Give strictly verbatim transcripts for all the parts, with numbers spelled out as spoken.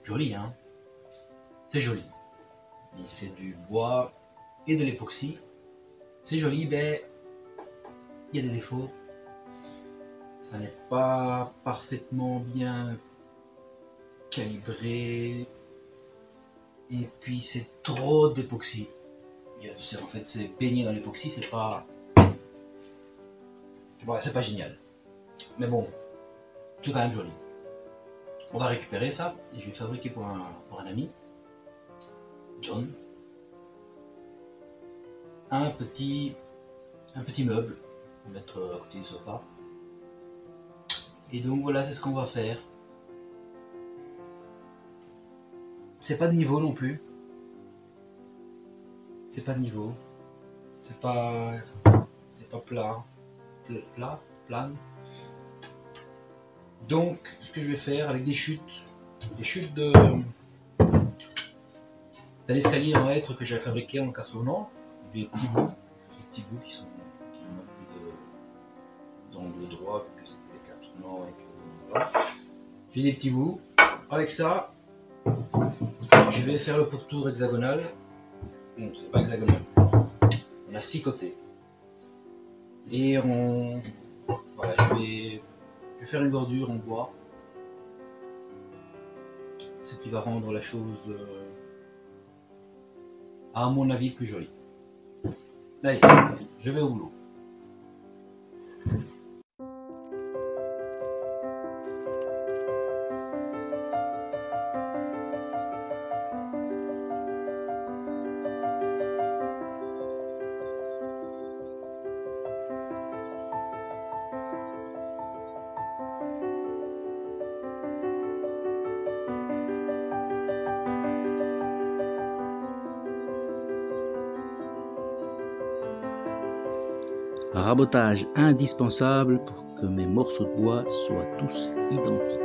joli, hein. C'est joli. C'est du bois et de l'époxy. C'est joli, mais il y a des défauts. Ça n'est pas parfaitement bien calibré. Et puis c'est trop d'époxy. En fait, c'est baigné dans l'époxy, c'est pas... Ouais, c'est pas génial. Mais bon, c'est quand même joli. On va récupérer ça et je vais fabriquer pour un, pour un ami, John, un petit, un petit meuble pour mettre à côté du sofa. Et donc voilà, c'est ce qu'on va faire. C'est pas de niveau non plus. C'est pas de niveau. C'est pas, c'est pas plat, plat, plat. Donc, ce que je vais faire avec des chutes, des chutes de d'un escalier en hêtre que j'ai fabriqué en cartonnant, des petits bouts, des petits bouts qui sont qui n'ont plus d'angle droit vu que c'était des cartonnants avec voilà. J'ai des petits bouts. Avec ça, je vais faire le pourtour hexagonal. Non, c'est pas hexagonal. On a six côtés. Et on voilà, je vais Je vais faire une bordure en bois, ce qui va rendre la chose, euh, à mon avis, plus jolie. Allez, je vais au boulot. Rabotage indispensable pour que mes morceaux de bois soient tous identiques.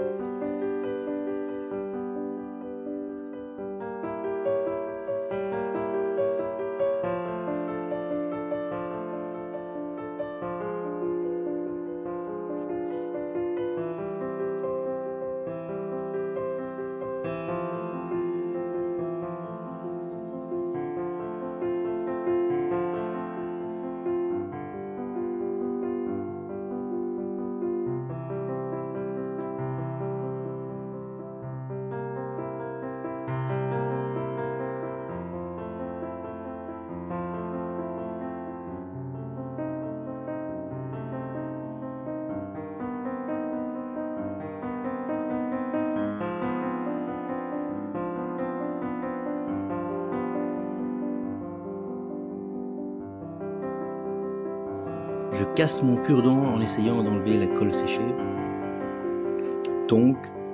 Je casse mon cure-dent en essayant d'enlever la colle séchée. Donc,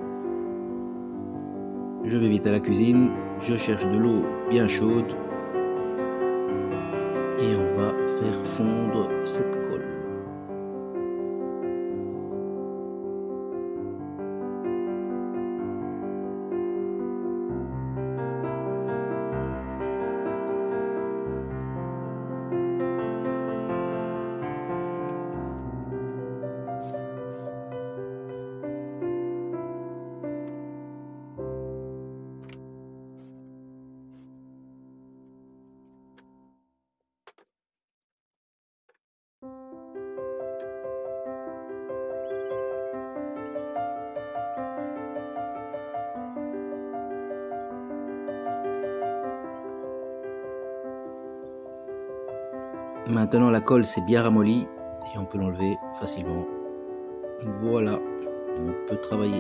je vais vite à la cuisine, je cherche de l'eau bien chaude et on va faire fondre cette colle. Maintenant la colle s'est bien ramollie et on peut l'enlever facilement. Voilà, on peut travailler.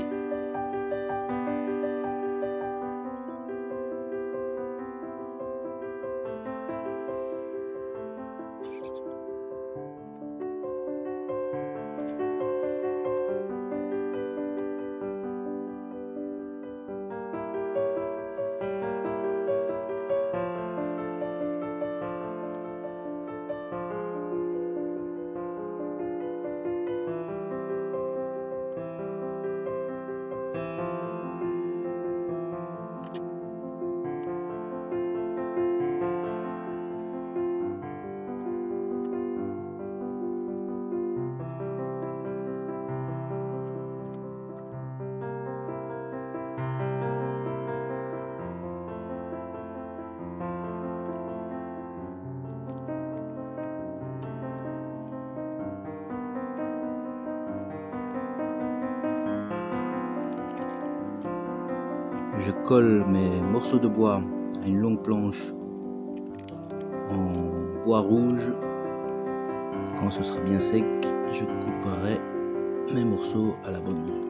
je colle mes morceaux de bois à une longue planche en bois rouge. Quand ce sera bien sec, je couperai mes morceaux à la bonne mesure.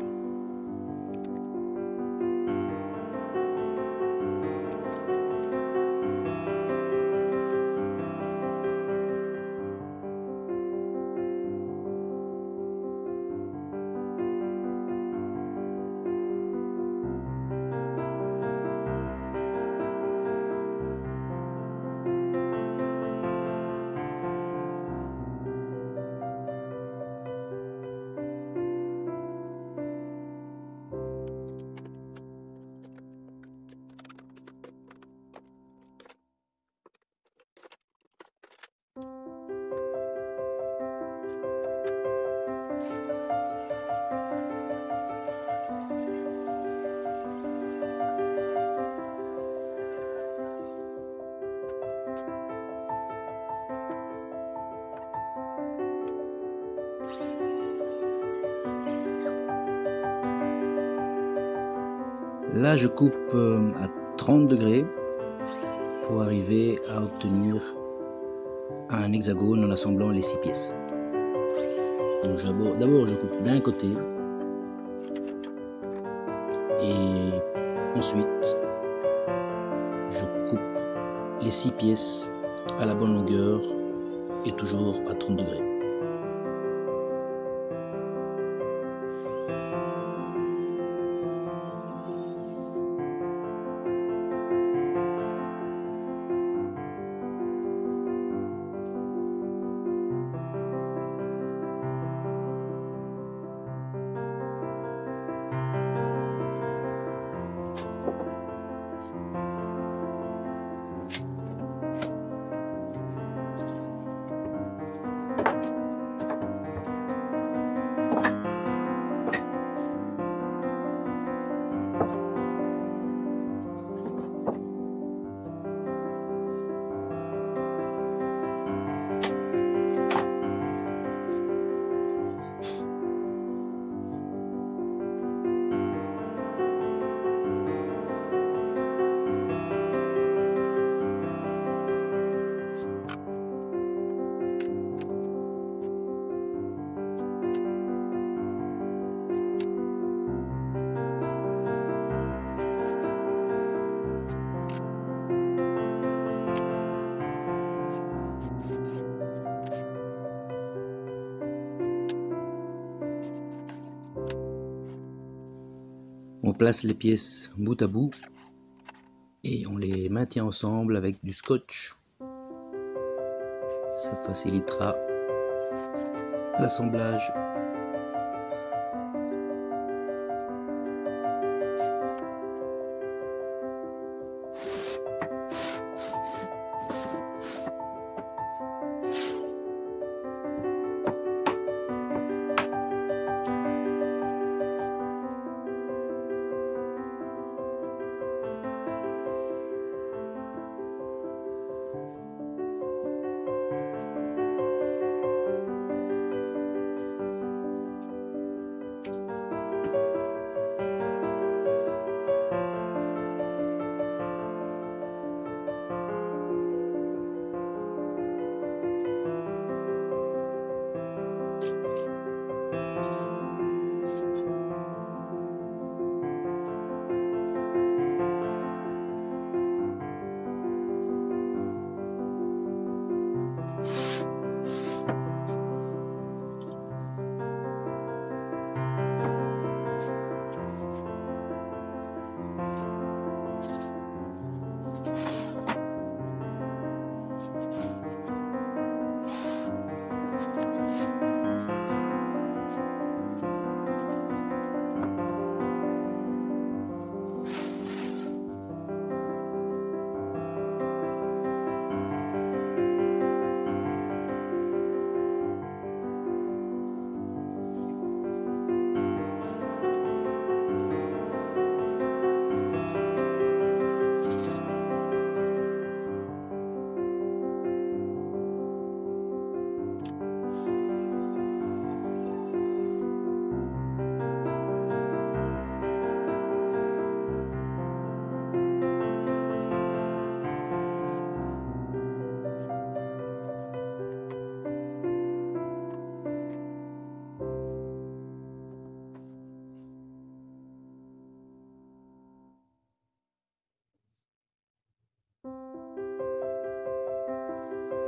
Là, je coupe à trente degrés pour arriver à obtenir un hexagone en assemblant les six pièces. D'abord, je coupe d'un côté et ensuite, je coupe les six pièces à la bonne longueur et toujours à trente degrés. On place les pièces bout à bout et on les maintient ensemble avec du scotch. Ça facilitera l'assemblage.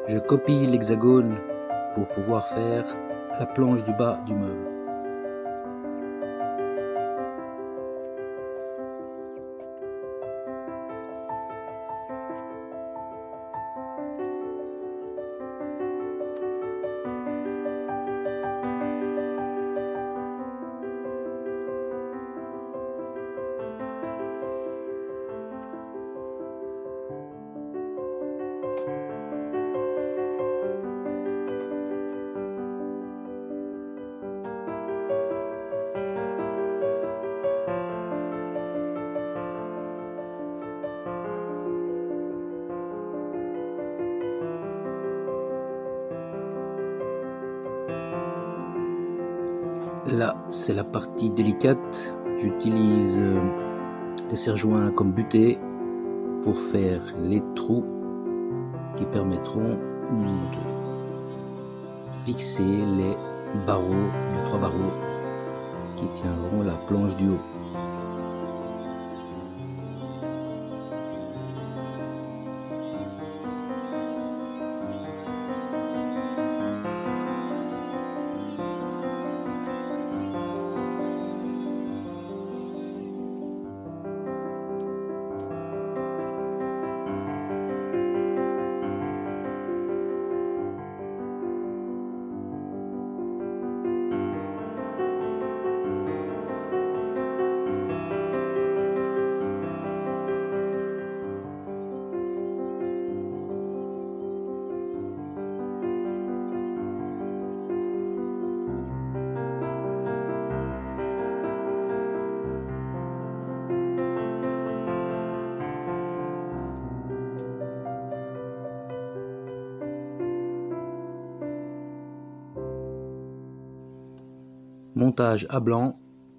Je copie l'hexagone pour pouvoir faire la planche du bas du meuble. Là, c'est la partie délicate. J'utilise des serre-joints comme butée pour faire les trous qui permettront de fixer les barreaux, les trois barreaux qui tiendront la planche du haut. Montage à blanc,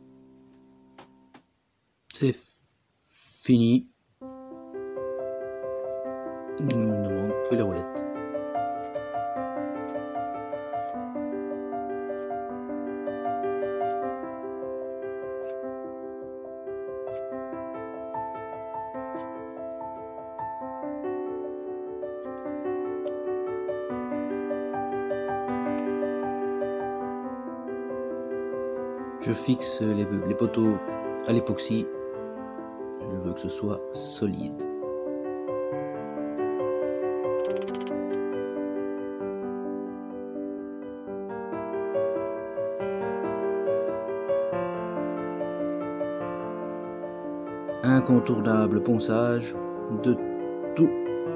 c'est fini. Il ne manque que les roulettes. Je fixe les, les poteaux à l'époxy. Je veux que ce soit solide. Incontournable ponçage de tout.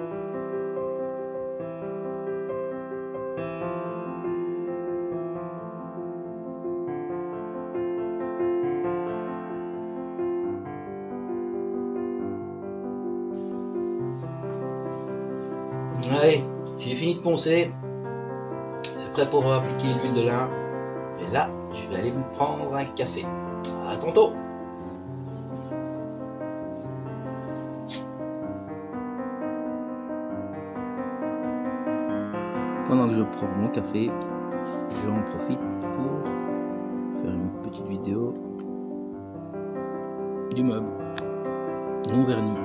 Allez, j'ai fini de poncer. C'est prêt pour appliquer l'huile de lin. Et là, je vais aller me prendre un café. À tantôt. Pendant que je prends mon café, j'en profite pour faire une petite vidéo du meuble non verni.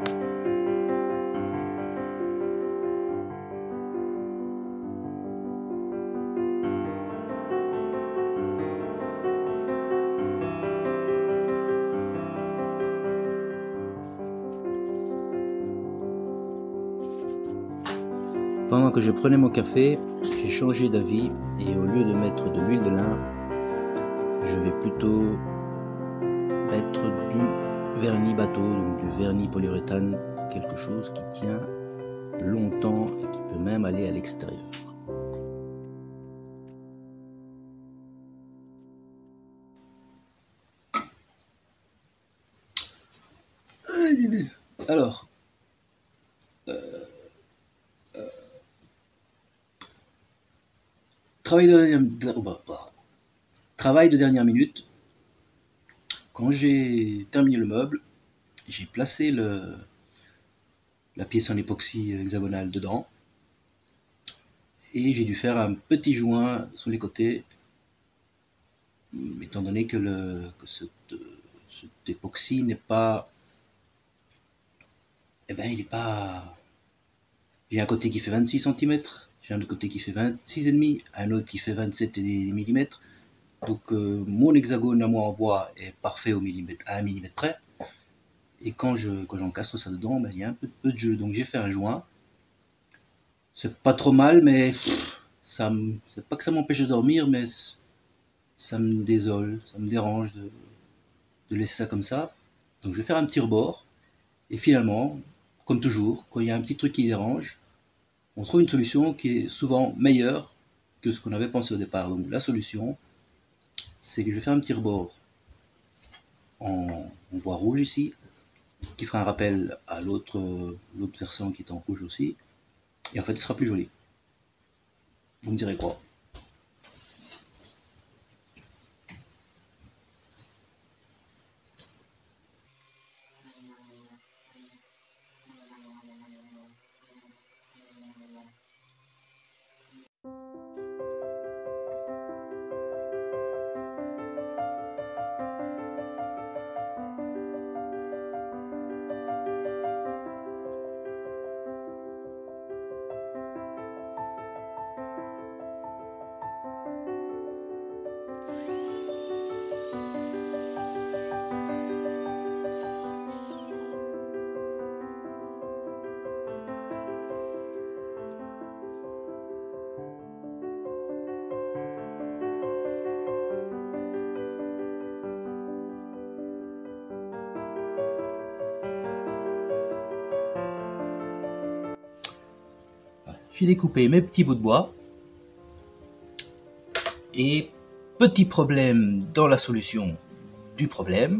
Pendant que je prenais mon café, j'ai changé d'avis et au lieu de mettre de l'huile de lin, je vais plutôt mettre du vernis bateau, donc du vernis polyuréthane, quelque chose qui tient longtemps et qui peut même aller à l'extérieur. Alors, euh, euh, travail, de dernière, bah, bah, travail de dernière minute. Quand j'ai terminé le meuble, j'ai placé le, la pièce en époxy hexagonale dedans et j'ai dû faire un petit joint sur les côtés, étant donné que, le, que cet, cet époxy n'est pas... Eh ben, il est pas... J'ai un côté qui fait vingt-six centimètres J'ai un autre côté qui fait vingt-six virgule cinq, un autre qui fait vingt-sept millimètres. Donc euh, mon hexagone à moi en bois est parfait au millimètre, à un millimètre près. Et quand je quand j'encastre ça dedans, ben, il y a un peu, peu de jeu. Donc j'ai fait un joint. C'est pas trop mal, mais pff, ça c'est pas que ça m'empêche de dormir, mais ça me désole, ça me dérange de, de laisser ça comme ça. Donc je vais faire un petit rebord. Et finalement, comme toujours, quand il y a un petit truc qui dérange, on trouve une solution qui est souvent meilleure que ce qu'on avait pensé au départ. Donc la solution, c'est que je vais faire un petit rebord en, en bois rouge ici, qui fera un rappel à l'autre l'autre versant qui est en rouge aussi. Et en fait, ce sera plus joli. Vous me direz quoi? J'ai découpé mes petits bouts de bois. Et petit problème dans la solution du problème.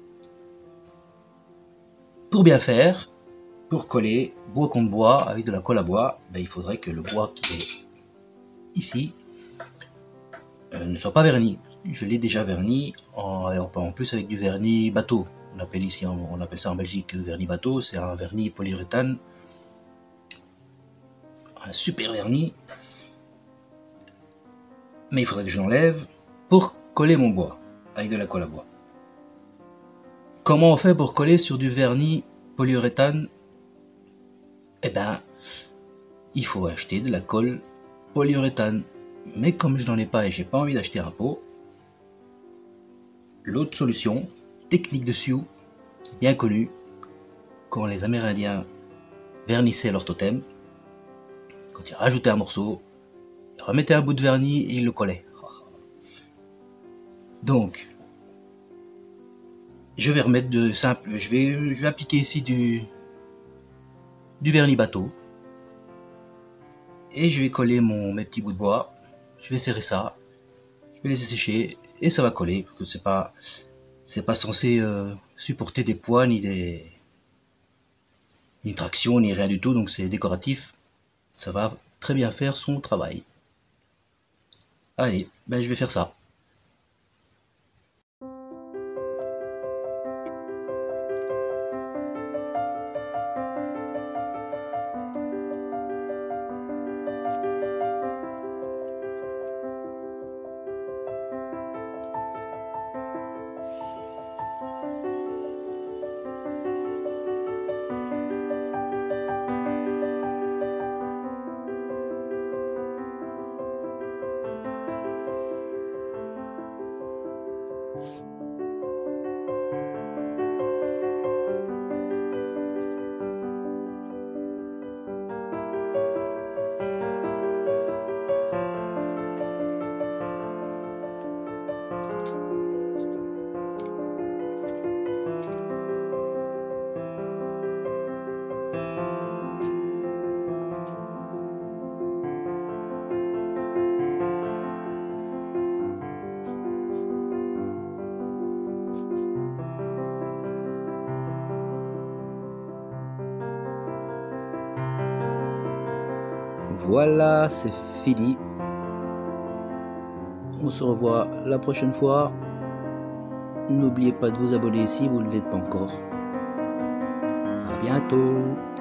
Pour bien faire, pour coller bois contre bois avec de la colle à bois, ben, il faudrait que le bois qui est ici euh, ne soit pas verni. Je l'ai déjà verni, en, en plus avec du vernis bateau. On appelle ici, on appelle ça en Belgique vernis bateau. C'est un vernis polyuréthane, un super vernis. Mais il faudrait que je l'enlève pour coller mon bois avec de la colle à bois. Comment on fait pour coller sur du vernis polyuréthane? Eh ben, il faut acheter de la colle polyuréthane. Mais comme je n'en ai pas et j'ai pas envie d'acheter un pot, l'autre solution, technique de Sioux, bien connue, quand les Amérindiens vernissaient leur totem, quand ils rajoutaient un morceau, ils remettaient un bout de vernis et ils le collaient. Donc, je vais remettre de simple, je vais, je vais appliquer ici du, du vernis bateau. Et je vais coller mon, mes petits bouts de bois. Je vais serrer ça. Je vais laisser sécher et ça va coller. Parce que c'est pas, c'est pas censé euh, supporter des poids ni des, ni traction ni rien du tout. Donc c'est décoratif. Ça va très bien faire son travail. Allez, ben je vais faire ça. Voilà, c'est fini. On se revoit la prochaine fois. N'oubliez pas de vous abonner si vous ne l'êtes pas encore. À bientôt.